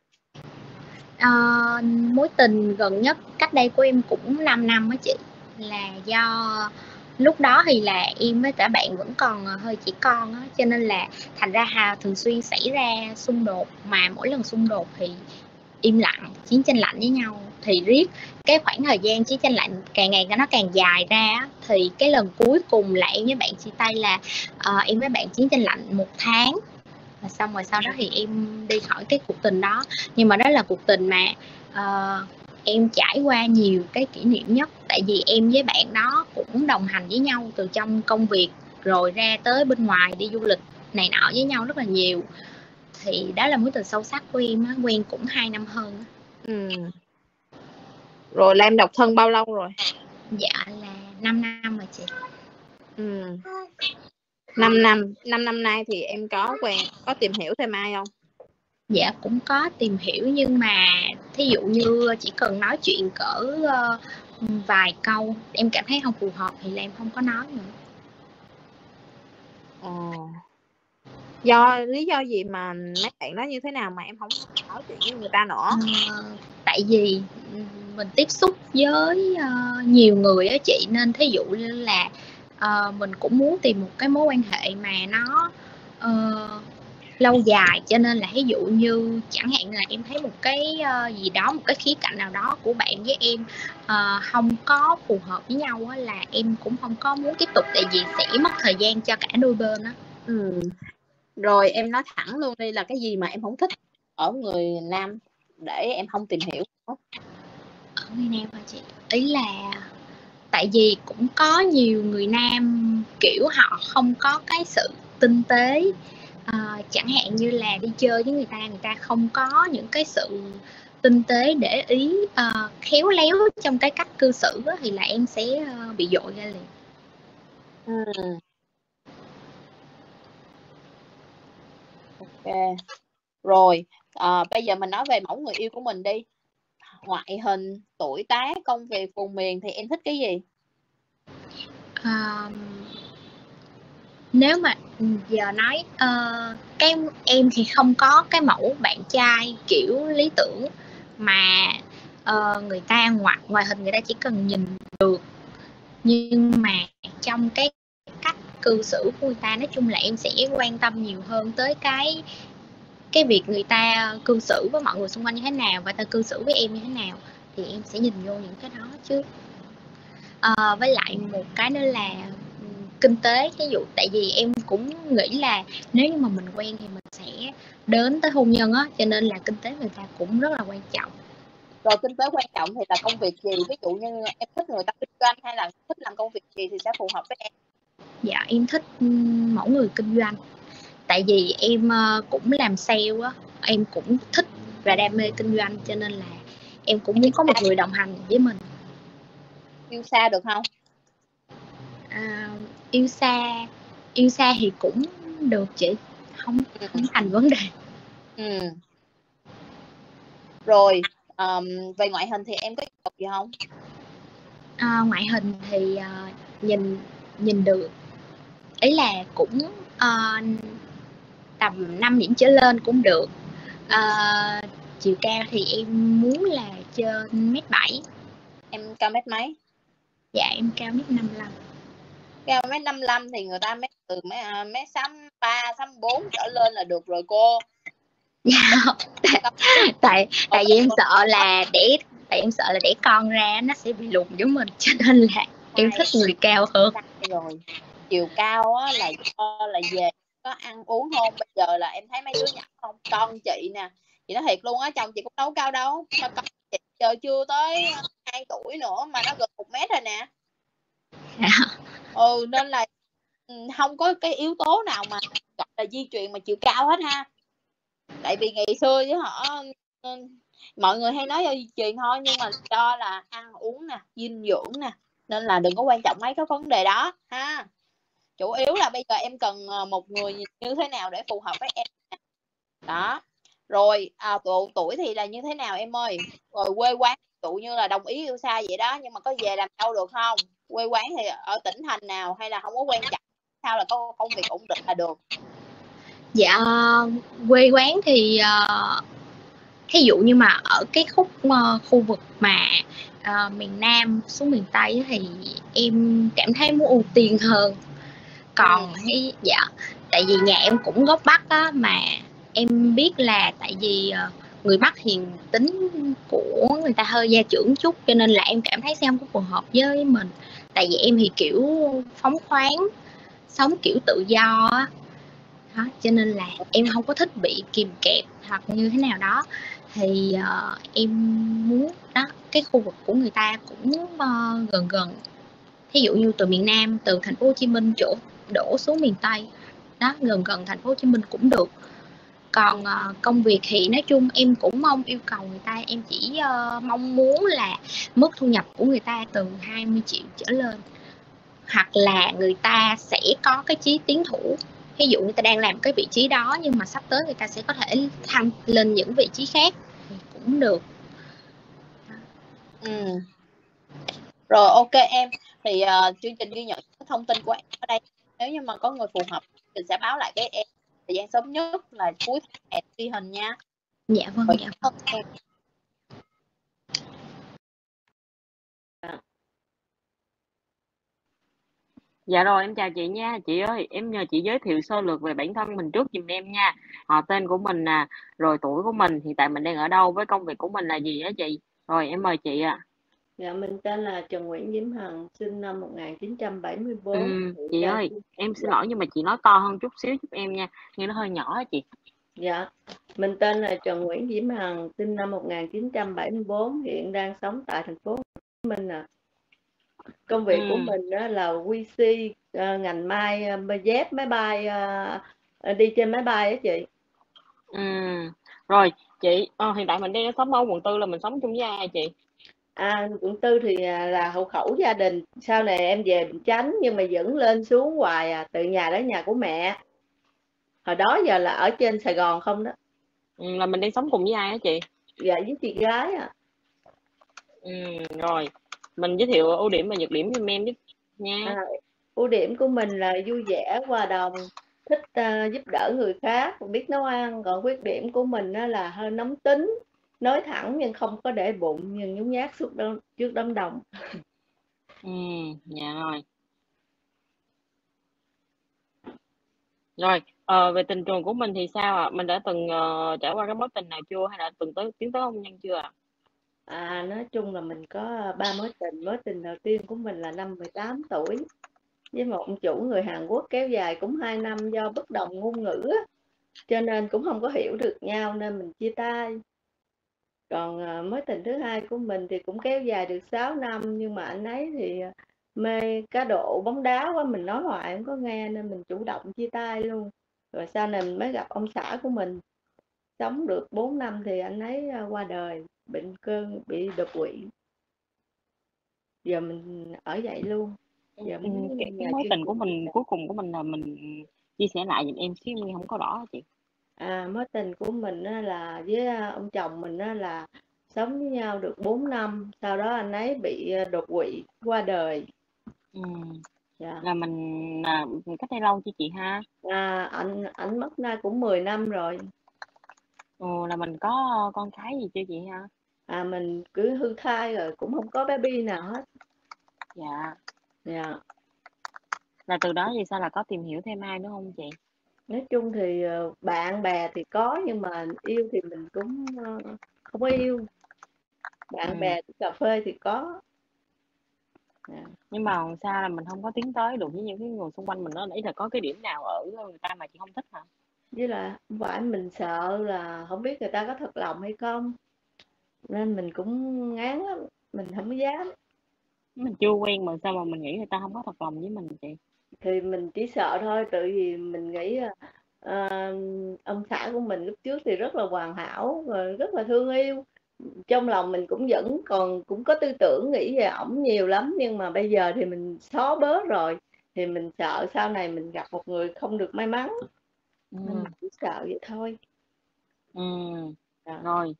Mối tình gần nhất cách đây của em cũng 5 năm á chị. Là do lúc đó thì là em với cả bạn vẫn còn hơi trẻ con á, cho nên là thành ra thường xuyên xảy ra xung đột, mà mỗi lần xung đột thì im lặng, chiến tranh lạnh với nhau. Thì riết cái khoảng thời gian chiến tranh lạnh càng ngày nó càng dài ra, thì cái lần cuối cùng là em với bạn chia tay là em với bạn chiến tranh lạnh 1 tháng. Và xong rồi sau đó thì em đi khỏi cái cuộc tình đó. Nhưng mà đó là cuộc tình mà em trải qua nhiều cái kỷ niệm nhất. Tại vì em với bạn đó cũng đồng hành với nhau từ trong công việc, rồi ra tới bên ngoài đi du lịch này nọ với nhau rất là nhiều. Thì đó là mối tình sâu sắc của em á, quen cũng 2 năm hơn. Rồi là em độc thân bao lâu rồi? Dạ là 5 năm rồi chị. 5 năm nay thì em có tìm hiểu thêm ai không? Dạ cũng có tìm hiểu, nhưng mà thí dụ như chỉ cần nói chuyện cỡ vài câu em cảm thấy không phù hợp thì là em không có nói nữa. Lý do gì mà mấy bạn nói như thế nào mà em không nói chuyện với người ta nữa? Tại vì mình tiếp xúc với nhiều người á chị, nên thí dụ như là mình cũng muốn tìm một cái mối quan hệ mà nó lâu dài, cho nên là ví dụ như chẳng hạn là em thấy một cái gì đó, một cái khía cạnh nào đó của bạn với em không có phù hợp với nhau á, là em cũng không có muốn tiếp tục, tại vì sẽ mất thời gian cho cả đôi bên á. Rồi em nói thẳng luôn đi, là cái gì mà em không thích ở người nam để em không tìm hiểu? Ở người nam hả chị? Ý là tại vì cũng có nhiều người nam kiểu họ không có cái sự tinh tế chẳng hạn như là đi chơi với người ta không có những cái sự tinh tế để ý, khéo léo trong cái cách cư xử á, thì là em sẽ bị dội ra liền. Ok. Rồi, bây giờ mình nói về mẫu người yêu của mình đi. Ngoại hình, tuổi tác, công việc, vùng miền thì em thích cái gì? Nếu mà giờ nói cái em thì không có cái mẫu bạn trai kiểu lý tưởng, mà người ta ngoại hình người ta chỉ cần nhìn được, nhưng mà trong cái cách cư xử của người ta, nói chung là em sẽ quan tâm nhiều hơn tới cái việc người ta cư xử với mọi người xung quanh như thế nào và ta cư xử với em như thế nào, thì em sẽ nhìn vô những cái đó chứ. Với lại một cái nữa là kinh tế, ví dụ tại vì em cũng nghĩ là nếu như mà mình quen thì mình sẽ đến tới hôn nhân á, cho nên là kinh tế người ta cũng rất là quan trọng. Rồi kinh tế quan trọng thì là công việc gì? Ví dụ như em thích người ta kinh doanh hay là thích làm công việc gì thì sẽ phù hợp với em? Dạ em thích mẫu người kinh doanh, tại vì em cũng làm sale á, em cũng thích và đam mê kinh doanh, cho nên là em cũng muốn có một người đồng hành với mình. Yêu xa được không? Yêu xa thì cũng được chị, không thành vấn đề. Rồi về ngoại hình thì em có yêu cầu gì không? Ngoại hình thì nhìn được, ý là cũng tầm 5 điểm trở lên cũng được. Chiều cao thì em muốn là trên 1m7. Em cao mét mấy? Dạ em cao 1m55. Cao 1m55 thì người ta từ 1m63, 64 trở lên là được rồi cô. Dạ. tại vì em sợ là để con ra nó sẽ bị lùn với mình, cho nên là em thích người cao hơn. Rồi chiều cao á, là do là về có ăn uống không? Bây giờ là em thấy mấy đứa nhỏ không, con chị nè, chị nói thiệt luôn á, chồng chị cũng đâu cao đâu, mà con chị giờ chưa tới 2 tuổi nữa mà nó gần 1 mét rồi nè. Nên là không có cái yếu tố nào mà gọi là di truyền mà chiều cao hết ha. Tại vì ngày xưa với họ mọi người hay nói do di truyền thôi, nhưng mà do là ăn uống nè, dinh dưỡng nè, nên là đừng có quan trọng mấy cái vấn đề đó ha. Chủ yếu là bây giờ em cần một người như thế nào để phù hợp với em đó. Rồi tuổi thì là như thế nào em ơi? Rồi quê quán, ví dụ như là đồng ý yêu xa vậy đó, nhưng mà có về làm đâu được không? Quê quán thì ở tỉnh thành nào hay là không có quan trọng, sao là có công việc ổn định là được? Dạ quê quán thì thí dụ như mà ở cái khu vực mà miền Nam xuống miền Tây thì em cảm thấy muốn ưu tiên hơn. Còn dạ, tại vì nhà em cũng gốc Bắc á, mà em biết là tại vì người Bắc thì tính của người ta hơi gia trưởng chút, cho nên là em cảm thấy sẽ không có phù hợp với mình. Tại vì em thì kiểu phóng khoáng, sống kiểu tự do á, cho nên là em không có thích bị kìm kẹp hoặc như thế nào đó. Thì em muốn đó, cái khu vực của người ta cũng gần gần, thí dụ như từ miền Nam, từ thành phố Hồ Chí Minh đổ xuống miền Tây đó, gần gần thành phố Hồ Chí Minh cũng được. Còn công việc thì nói chung em cũng không yêu cầu người ta, em chỉ mong muốn là mức thu nhập của người ta từ 20 triệu trở lên, hoặc là người ta sẽ có cái chí tiến thủ. Ví dụ người ta đang làm cái vị trí đó nhưng mà sắp tới người ta sẽ có thể thăng lên những vị trí khác thì cũng được. Rồi ok em, thì chương trình ghi nhận thông tin của em ở đây. Nếu như mà có người phù hợp mình sẽ báo lại với em thời gian sớm nhất là cuối tháng ghi hình nha. Dạ vâng. Dạ vâng. Dạ rồi, em chào chị nha. Chị ơi, em nhờ chị giới thiệu sơ lược về bản thân mình trước giùm em nha. Họ tên của mình nè, rồi tuổi của mình, hiện tại mình đang ở đâu, với công việc của mình là gì á chị. Rồi em mời chị ạ. Dạ, mình tên là Trần Nguyễn Diễm Hằng, sinh năm 1974. Chị ơi, em xin lỗi nhưng mà chị nói to hơn chút xíu giúp em nha, nghe nó hơi nhỏ á chị. Dạ, mình tên là Trần Nguyễn Diễm Hằng, sinh năm 1974, hiện đang sống tại thành phố Hồ Chí Minh nè. Công việc của mình đó là QC, ngành may dép máy bay đi trên máy bay á chị. Rồi chị, hiện tại mình đang sống ở quận 4 là mình sống chung với ai chị? Quận 4 thì là hộ khẩu gia đình, sau này em về Bình Chánh nhưng mà vẫn lên xuống hoài từ nhà đó nhà của mẹ. Hồi đó giờ là ở trên Sài Gòn không đó. Là mình đang sống cùng với ai á chị? Dạ với chị gái Rồi mình giới thiệu ưu điểm và nhược điểm cho em nha. Ưu điểm của mình là vui vẻ, hòa đồng, thích giúp đỡ người khác, biết nấu ăn. Còn khuyết điểm của mình là hơi nóng tính, nói thẳng nhưng không có để bụng, nhưng nhút nhát trước đám đông. Dạ rồi. Rồi, về tình trường của mình thì sao ạ? Mình đã từng trải qua cái mối tình nào chưa, hay là từng tiến tới hôn nhân chưa ạ? Nói chung là mình có 3 mối tình. Mối tình đầu tiên của mình là năm 18 tuổi với một ông chủ người Hàn Quốc, kéo dài cũng 2 năm, do bất đồng ngôn ngữ cho nên cũng không có hiểu được nhau nên mình chia tay. Còn mối tình thứ hai của mình thì cũng kéo dài được 6 năm, nhưng mà anh ấy thì mê cá độ bóng đá quá, mình nói hoài không có nghe nên mình chủ động chia tay luôn. Rồi sau này mình mới gặp ông xã của mình, sống được 4 năm thì anh ấy qua đời, bị đột quỵ. Giờ mình ở vậy luôn. Giờ Cái mối tình của mình cuối cùng của mình là mình chia sẻ lại giùm em xíu, em không có rõ chị. Mối tình của mình là với ông chồng mình là sống với nhau được 4 năm, sau đó anh ấy bị đột quỵ qua đời. Dạ. Là mình cách đây lâu chưa chị ha? Anh mất nay cũng 10 năm rồi. Là mình có con cái gì chưa chị ha? Mình cứ hư thai rồi, cũng không có baby nào hết. Dạ. Là từ đó thì sao, là có tìm hiểu thêm ai nữa không chị? Nói chung thì bạn bè thì có, nhưng mà yêu thì mình cũng không có yêu. Bạn bè cà phê thì có. Nhưng mà sao là mình không có tiến tới được với những cái người xung quanh mình đó, ý là có cái điểm nào ở người ta mà chị không thích hả? Với là không phải, mình sợ là không biết người ta có thật lòng hay không, nên mình cũng ngán lắm, mình không dám. Mình chưa quen mà sao mà mình nghĩ người ta không có thật lòng với mình chị? Thì mình chỉ sợ thôi, tự vì mình nghĩ ông xã của mình lúc trước thì rất là hoàn hảo rồi rất là thương yêu, trong lòng mình cũng vẫn còn cũng có tư tưởng nghĩ về ổng nhiều lắm, nhưng mà bây giờ thì mình xóa bớt rồi, thì mình sợ sau này mình gặp một người không được may mắn, nên mình chỉ sợ vậy thôi. Rồi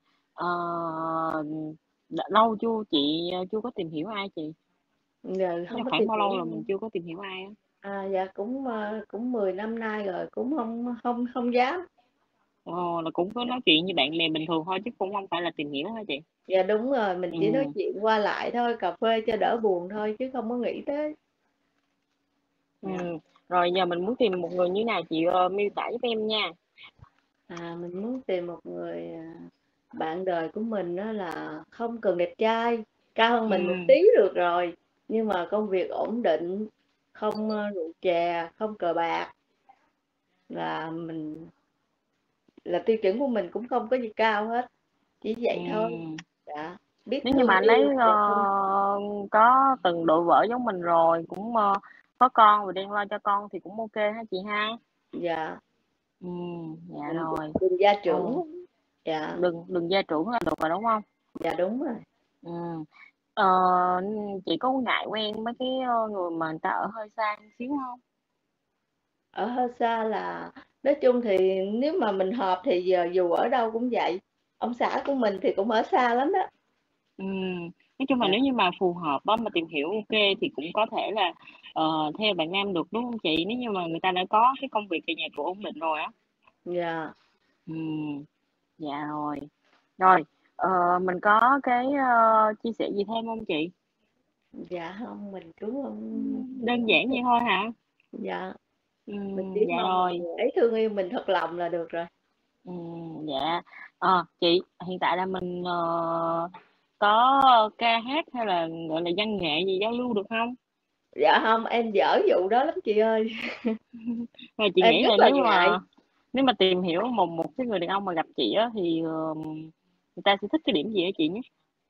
lâu chưa chị chưa có tìm hiểu ai chị? Không có khoảng tìm bao lâu hiểu. là mình chưa có tìm hiểu ai á? Dạ cũng 10 năm nay rồi, cũng không dám. Là cũng có nói chuyện như bạn bè bình thường thôi chứ cũng không phải là tìm hiểu hả chị? Dạ đúng rồi, mình chỉ nói chuyện qua lại thôi, cà phê cho đỡ buồn thôi chứ không có nghĩ tới. Rồi giờ mình muốn tìm một người như nào chị miêu tả giúp em nha. Mình muốn tìm một người bạn đời của mình đó là không cần đẹp trai, cao hơn mình một tí được rồi, nhưng mà công việc ổn định, không rượu chè, không cờ bạc, là mình là tiêu chuẩn của mình, cũng không có gì cao hết, chỉ vậy thôi. Dạ. Biết Nếu như mà anh ấy có từng đội vợ giống mình rồi, cũng có con rồi đang lo cho con thì cũng ok hả chị ha? Dạ. Dạ rồi. Đừng gia trưởng. Dạ. Đừng gia trưởng là được rồi đúng không? Dạ đúng rồi. Chị có ngại quen mấy cái người mà người ta ở hơi xa một xíu không? Ở hơi xa là nói chung thì nếu mà mình hợp thì giờ dù ở đâu cũng vậy. Ông xã của mình thì cũng ở xa lắm đó. Nói chung là nếu như mà phù hợp đó, mà tìm hiểu ok thì cũng có thể là theo bạn nam được đúng không chị? Nếu như mà người ta đã có cái công việc về nhà cửa ổn định rồi á. Dạ. Dạ rồi. Rồi mình có cái chia sẻ gì thêm không chị? Dạ không, mình cũng đơn giản vậy thôi hả? Dạ. Mình chỉ dạ mong rồi. người ấy thương yêu mình thật lòng là được rồi. Dạ. Chị hiện tại là mình có ca hát hay là gọi là văn nghệ gì giao lưu được không? Dạ không, em dở vụ đó lắm chị ơi. Mà chị em nghĩ rất là là nếu mà tìm hiểu một cái người đàn ông mà gặp chị á thì người ta sẽ thích cái điểm gì ở chị nhất?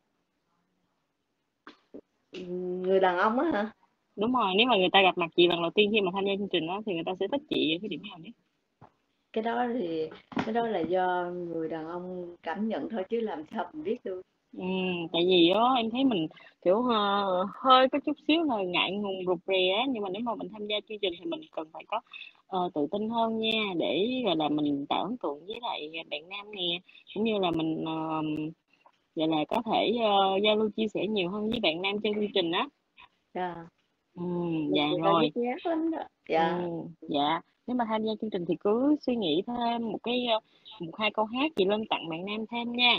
Người đàn ông á hả? Đúng rồi, nếu mà người ta gặp mặt chị lần đầu tiên khi mà tham gia chương trình đó thì người ta sẽ thích chị cái điểm nào nhất? cái đó là do người đàn ông cảm nhận thôi, chứ làm sao mình biết được. Tại vì á em thấy mình kiểu hơi có chút xíu là ngại ngùng rụt rè á, nhưng mà nếu mà mình tham gia chương trình thì mình cần phải có tự tin hơn nha, để gọi là mình tạo ấn tượng với lại bạn nam nè, cũng như là mình vậy là có thể giao lưu chia sẻ nhiều hơn với bạn nam trên chương trình á. Dạ. Dạ Chị rồi. biết nhát lắm đó. Dạ. Dạ, nếu mà tham gia chương trình thì cứ suy nghĩ thêm một hai câu hát gì lên tặng bạn nam thêm nha.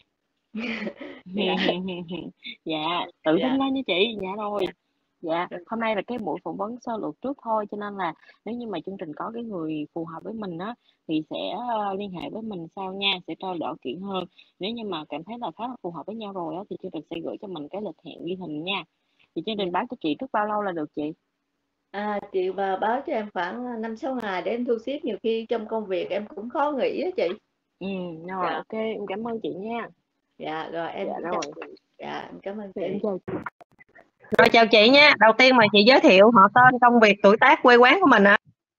Dạ, tự tin lên nha chị. Dạ rồi. Dạ, hôm nay là cái buổi phỏng vấn sơ lược trước thôi, cho nên là nếu như mà chương trình có cái người phù hợp với mình á thì sẽ liên hệ với mình sau nha, sẽ trao đổi kỹ hơn. Nếu như mà cảm thấy là khá là phù hợp với nhau rồi á thì chương trình sẽ gửi cho mình cái lịch hẹn ghi hình nha. Thì chương trình báo cho chị trước bao lâu là được chị? Chị mà báo cho em khoảng 5-6 ngày để em thu xếp, nhiều khi trong công việc em cũng khó nghĩ á chị. Rồi, ok, em cảm ơn chị nha. Dạ, rồi em Dạ rồi. Dạ, em cảm ơn Em chị. chào chị. Rồi chào chị nha. Đầu tiên mà chị giới thiệu họ tên, công việc, tuổi tác, quê quán của mình ạ.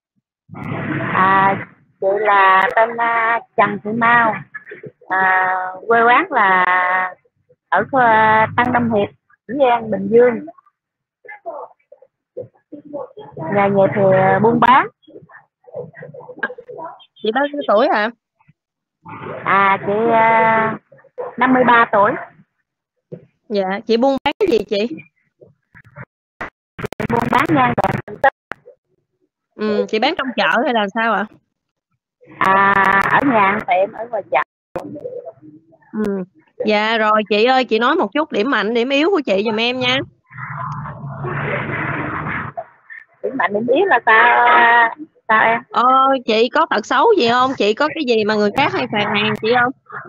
Chị là tên Trần Thị Mau, quê quán là ở Tân Đông Hiệp, Vĩnh An, Bình Dương. Nghề nghiệp thì buôn bán. Chị bao nhiêu tuổi hả? Chị 53 tuổi. Dạ, chị buôn bán cái gì chị? Buôn bán nhang đèn. Chị bán trong chợ hay là sao ạ? Ở nhà tiệm ở ngoài chợ. Dạ rồi chị ơi, chị nói một chút điểm mạnh, điểm yếu của chị giùm em nha. Điểm mạnh điểm yếu là sao em? Chị có tật xấu gì không? Chị có cái gì mà người khác hay phàn nàn chị không?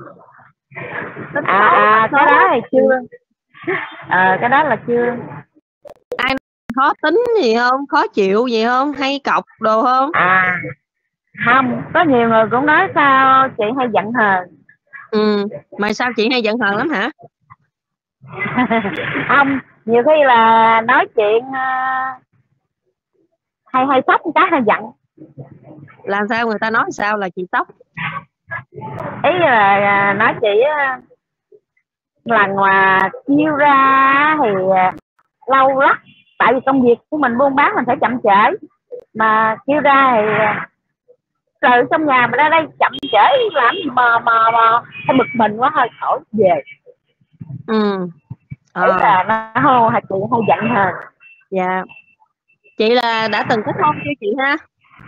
Cái đó thì chưa. Cái đó là chưa. Ai khó tính gì không? Khó chịu gì không? Hay cọc đồ không? Không, có nhiều người cũng nói sao chị hay giận hờn. Mà sao chị hay giận hờn lắm hả? Không, nhiều khi là nói chuyện hay sốc cái hay giận. Làm sao người ta nói sao là chị sốc? Ý là nói chị lần mà chiêu ra thì lâu lắm, tại vì công việc của mình buôn bán mình phải chậm trễ, mà chiêu ra thì trời trong nhà mà ra đây chậm trễ làm gì mò hay bực mình quá thôi khỏi về. Ý là nó hô chị hay giận hờn. Dạ. Chị là đã từng kết hôn chưa chị ha?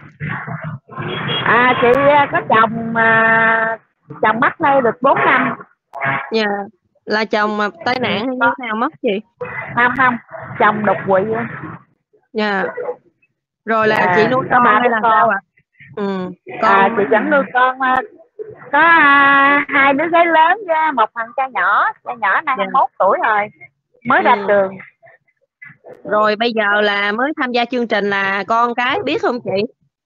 Chị có chồng mà chồng mất đây được 4 năm. Dạ. Là chồng mà tai nạn hay như thế nào mất chị? Không, chồng đột quỵ. Dạ. Rồi là chị nuôi con hay là sao ạ? Chị vẫn nuôi con, có 2 đứa gái lớn với một thằng trai nhỏ này 21 tuổi rồi, mới ra trường. Rồi bây giờ là mới tham gia chương trình là con cái biết không chị?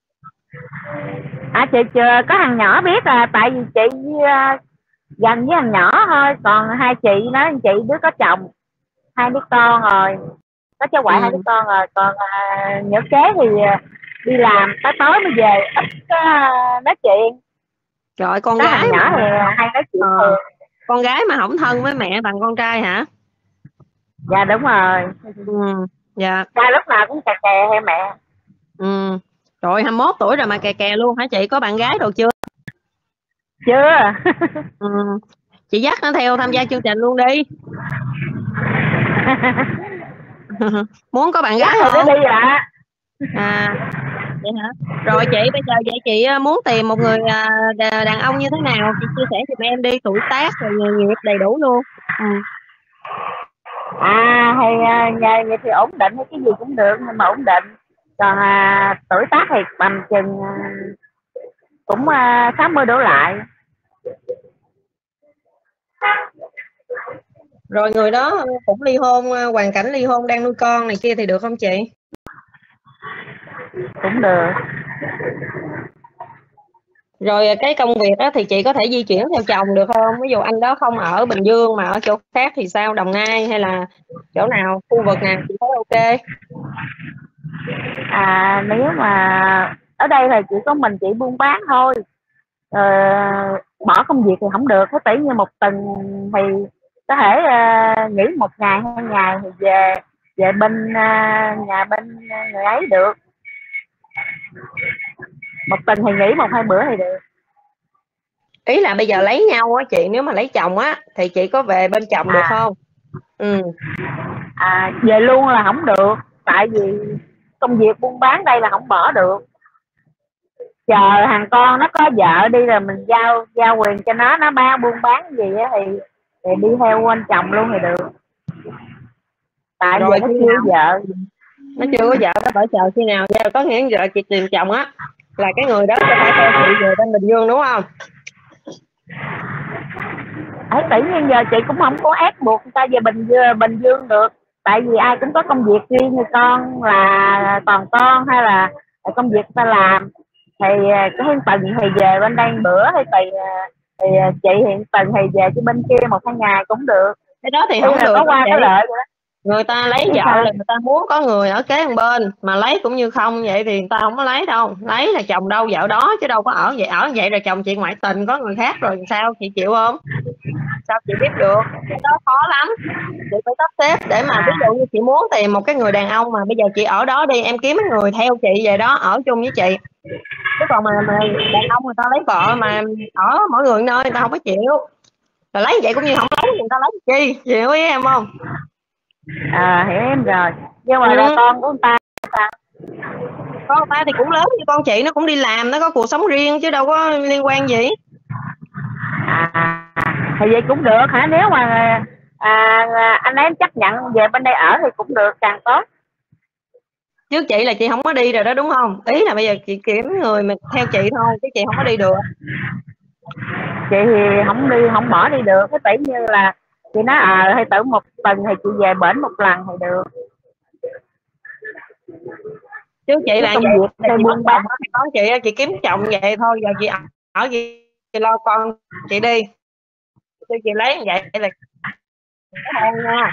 Chị chưa có thằng nhỏ biết, tại vì chị gần với thằng nhỏ thôi, còn hai chị nói chị đứa có chồng, 2 đứa con rồi, có cháu ngoại 2 đứa con rồi, còn nhỏ kế thì đi làm tới tối mới về, ít nói chuyện. Trời, con gái nhỏ thì hay nói chuyện thường. Con gái mà không thân với mẹ bằng con trai hả? Dạ đúng rồi. Dạ. Trai lúc nào cũng kè kè hay mẹ. Rồi 21 tuổi rồi mà kè kè luôn hả chị? Có bạn gái rồi chưa? Chưa. Chị dắt nó theo tham gia chương trình luôn đi. Muốn có bạn gái không? Đi ạ. Vậy hả? Rồi chị, bây giờ vậy chị muốn tìm một người đàn ông như thế nào? Chị chia sẻ giùm em đi, tuổi tác rồi nghề nghiệp đầy đủ luôn. Thì nghề nghiệp thì ổn định hay cái gì cũng được, nhưng mà ổn định. Còn tuổi tác thì tầm chừng cũng 60 đổ lại. Rồi người đó cũng ly hôn, hoàn cảnh ly hôn, đang nuôi con này kia thì được không chị? Cũng được. Rồi cái công việc đó thì chị có thể di chuyển theo chồng được không? Ví dụ anh đó không ở Bình Dương mà ở chỗ khác thì sao? Đồng Nai hay là chỗ nào, khu vực nào chị thấy ok? Nếu mà ở đây là chỉ có mình chị buôn bán thôi. Bỏ công việc thì không được, có tỷ như một tuần thì có thể nghỉ 1 ngày 2 ngày thì về bên nhà bên người ấy được. Một tuần thì nghỉ 1-2 bữa thì được. Ý là bây giờ lấy nhau á chị, nếu mà lấy chồng á thì chị có về bên chồng được không? Về luôn là không được, tại vì công việc buôn bán đây là không bỏ được. Chờ thằng con nó có vợ đi rồi mình giao quyền cho nó buôn bán gì á thì đi theo bên chồng luôn thì được. Tại vì nó chưa vợ, nó chưa có vợ, nó phải chờ khi nào ra. Có nghĩa vợ chị tìm chồng á là cái người đó sẽ phải theo chị về bên Bình Dương đúng không? Tự nhiên giờ chị cũng không có ép buộc người ta về Bình Dương được, tại vì ai cũng có công việc riêng, người con là còn con hay là công việc người ta làm thì cái tuần thì về bên đây bữa thì chị hiện tuần thì về cho bên kia 1-2 ngày cũng được. Cái đó thì không được, có qua có lợi rồi đó. Người ta lấy vợ là người ta muốn có người ở kế một bên, mà lấy cũng như không vậy thì người ta không có lấy đâu. Lấy là chồng đâu vợ đó, chứ đâu có ở vậy rồi chồng chị ngoại tình có người khác rồi sao, chị chịu không? Sao chị biết được? Cái đó khó lắm, chị phải sắp xếp để mà ví dụ như chị muốn tìm một cái người đàn ông mà bây giờ chị ở đó đi, em kiếm mấy người theo chị về đó ở chung với chị. Chứ còn mà đàn ông người ta lấy vợ mà ở mỗi người nơi, người ta không có chịu. Rồi lấy vậy cũng như không lấy, người ta lấy chi, chịu với em không? Hiểu em rồi. Nhưng mà là con của người ta con người ta thì cũng lớn như con chị, nó cũng đi làm, nó có cuộc sống riêng chứ đâu có liên quan gì. Thì vậy cũng được hả? Nếu mà anh ấy chấp nhận về bên đây ở thì cũng được, càng tốt. Chứ chị là chị không có đi rồi đó đúng không? Ý là bây giờ chị kiếm người mà theo chị thôi, chứ chị không có đi được. Chị thì không đi, không bỏ đi được. Cái tỷ như là chị nói hay tử 1 tuần thì chị về bển 1 lần thì được. Chứ chị là vậy, chị buôn bán có chị kiếm chồng vậy thôi, giờ chị ở gì chị lo con chị đi. Chứ chị lấy vậy là hôn nha.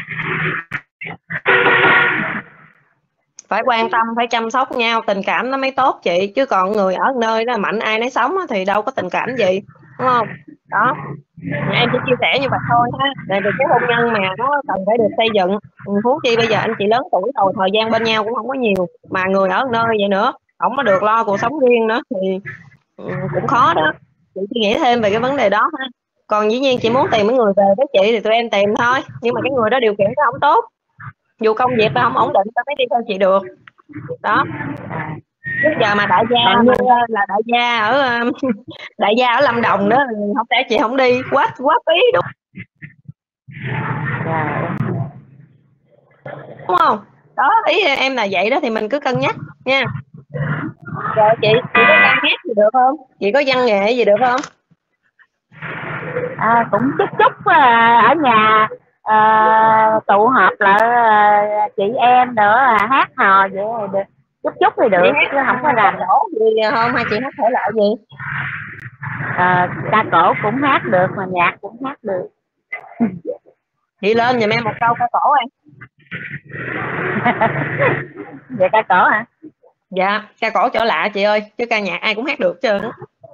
Phải quan tâm, phải chăm sóc nhau, tình cảm nó mới tốt chị. Chứ còn người ở nơi đó mạnh ai nấy sống thì đâu có tình cảm gì, đúng không? Đó, em chỉ chia sẻ như vậy thôi ha. Tại vì cái hôn nhân mà nó cần phải được xây dựng. Huống chi bây giờ anh chị lớn tuổi rồi, thời gian bên nhau cũng không có nhiều, mà người ở nơi vậy nữa không có được lo cuộc sống riêng nữa thì cũng khó đó. Chị suy nghĩ thêm về cái vấn đề đó ha. Còn dĩ nhiên chị muốn tìm mấy người về với chị thì tụi em tìm thôi, nhưng mà cái người đó điều kiện nó không tốt, dù công việc nó không ổn định tao mới đi theo chị được đó. Trước giờ mà đại gia mà là đại gia ở Lâm Đồng đó, không lẽ chị không đi, quá phí đúng không? Đó, ý em là vậy đó, thì mình cứ cân nhắc nha. Rồi chị có văn hát gì được không? Chị có văn nghệ gì được không? Cũng chút ở nhà tụ họp lại chị em nữa hát hò vậy thì được, chút thì được, chứ không có làm đổ gì không, hay chị hát thể loại gì? Ca cổ cũng hát được mà nhạc cũng hát được. Chị lên giùm em một câu ca cổ em. Về ca cổ hả? Dạ, ca cổ trở lạ chị ơi, chứ ca nhạc ai cũng hát được chứ.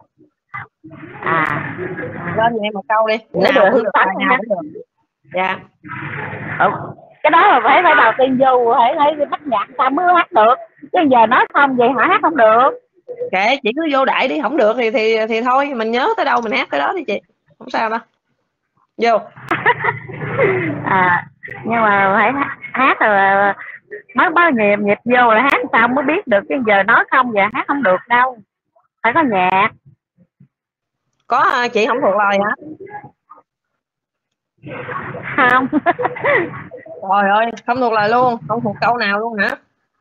Lên giùm em một câu đi. Để được hương tán hát được. Dạ. Cái đó là phải đầu tiên vô phải bắt nhạc sao mới hát được, chứ giờ nói không vậy hả hát không được. Kệ, chị cứ vô đại đi, không được thì thôi, mình nhớ tới đâu mình hát tới đó đi chị, không sao đâu. Vô. Nhưng mà phải hát rồi mới bao nhịp vô là hát sao mới biết được, chứ giờ nói không vậy hát không được đâu, phải có nhạc. Có chị không thuộc lời hả? Không. Trời ơi, không thuộc lời luôn, không thuộc câu nào luôn hả?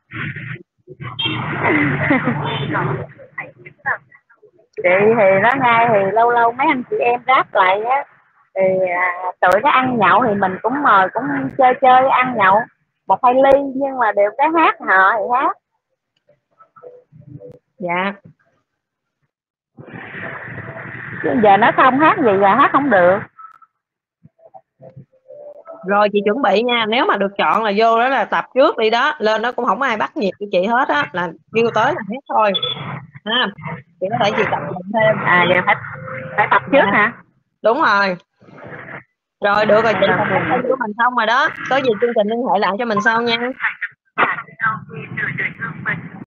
Chị thì nói ngay thì lâu lâu mấy anh chị em ráp lại á thì tụi nó ăn nhậu thì mình cũng mời, cũng chơi ăn nhậu 1-2 ly, nhưng mà đều cái hát họ thì hát. Dạ. Chứ giờ nó không hát gì là hát không được. Rồi chị chuẩn bị nha, nếu mà được chọn là vô đó là tập trước đi đó, lên đó cũng không ai bắt nhịp của chị hết á, là kêu tới là hát thôi. ha. Chị có thể chị tập luyện thêm. Vậy phải tập trước hả? Đúng rồi. Rồi được rồi chị, tập thông tin của mình xong rồi đó. Có gì chương trình liên hệ lại cho mình sau nha.